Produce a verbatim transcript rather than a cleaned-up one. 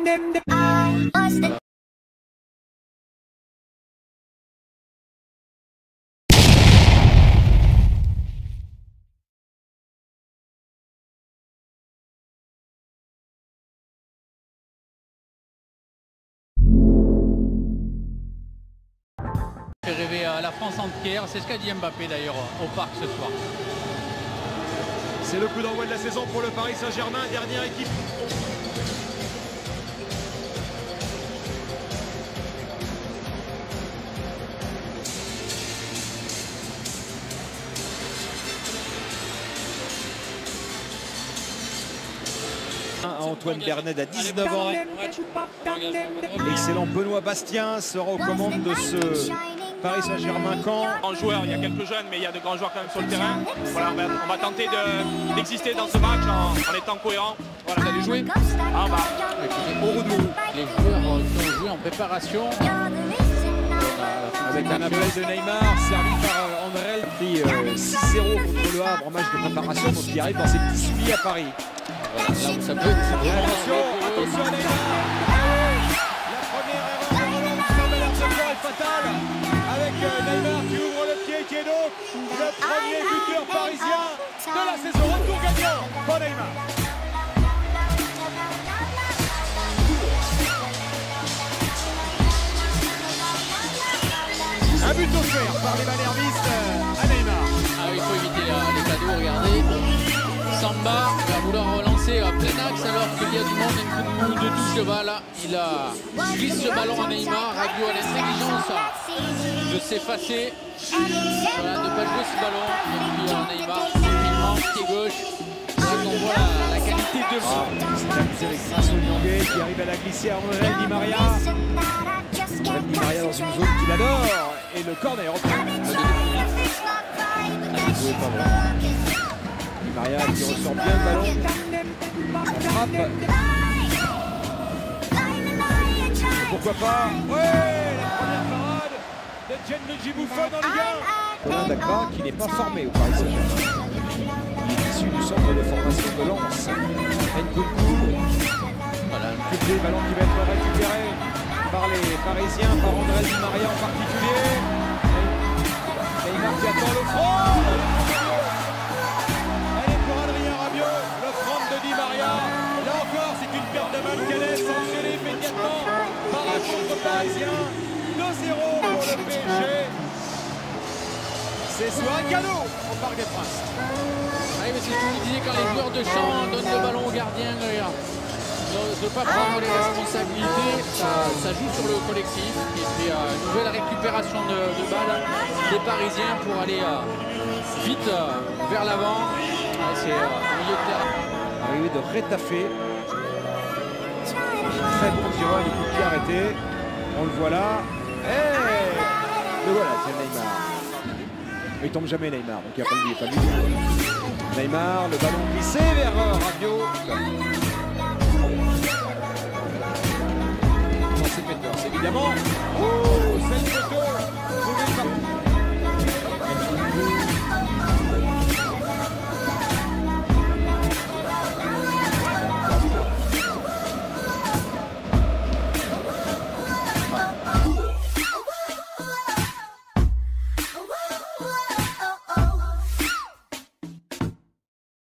Fait rêver à la France entière, c'est ce qu'a dit Mbappé d'ailleurs au parc ce soir. C'est le coup d'envoi de la saison pour le Paris Saint-Germain, dernière équipe. Antoine Bernet à dix-neuf ans. L'excellent Benoît Bastien sera aux commandes de ce Paris Saint-Germain Caen. Grands joueurs, il y a quelques jeunes, mais il y a de grands joueurs quand même sur le terrain. Voilà, on va tenter d'exister de, dans ce match en, en étant cohérent. Voilà. Vous allez jouer Ah bah, écoutez, au retour. Les joueurs qui ont joué en préparation. Avec un appel de Neymar, servi par euh, Andrel, qui euh, six zéro contre le Havre en match de préparation, donc il arrive dans ses petits souliers à Paris. Voilà, là où ça peut être. Attention, attention à Neymar. La première erreur de Roland qui semble l'air de faire est fatale. Avec euh, Neymar qui ouvre le pied, qui est donc le premier buteur parisien de la saison. Retour gagnant pour Neymar. Un but offert par les Malhervistes à Neymar. Ah, il faut éviter euh, les cadeaux, regardez. Samba va vouloir relancer à plein axe alors qu'il y a du monde et une coup de touche de balle. Il a glisse ce ballon à Neymar. Radio a l'intelligence de s'effacer. Voilà, de ne pas jouer ce ballon. Et puis euh, Neymar, tranquillement, pied gauche. Là, on voit la, la qualité de jeu. C'est amusé avec Vincent Lyonguet qui arrive à la glisser à André Di Maria. André Di Maria dans une zone qu'il adore. Et le corner repris. Di Maria qui ressort bien le ballon. On frappe. Et pourquoi pas. Ouais, la première parade de Gianluigi Buffon en Ligue un. Colin Dagba qui n'est pas formé au Paris Saint-Germain. Il est issu du centre de formation de Lens. Nkunku. Voilà, un triplé, ballon qui va être récupéré par les Parisiens, par André Di Maria en particulier. Neymar qui attend le front. Elle est pour Adrien Rabiot, le front de Di Maria. Là encore, c'est une perte de balle qu'elle est sanctionnée immédiatement par un contre parisien. deux zéro pour le P S G. C'est sur un cadeau au Parc des Princes. Ah oui, mais c'est ce que je disais quand les joueurs de champ donnent le ballon au gardien. Regarde. De ne pas prendre les responsabilités, ça, ça joue sur le collectif. Et puis euh, une nouvelle récupération de, de balles des Parisiens pour aller euh, vite euh, vers l'avant. Ah, c'est euh, au milieu de terrain. Arrivé de Rétafé. Très bon tireur de coup de pied arrêté. On le voit là. Hey, le voilà, c'est Neymar. Mais il tombe jamais Neymar, donc il n'y a pas de pas lui. Neymar, le ballon glissé vers euh, Rabiot. C'est évidemment. Oh, c'est le photo.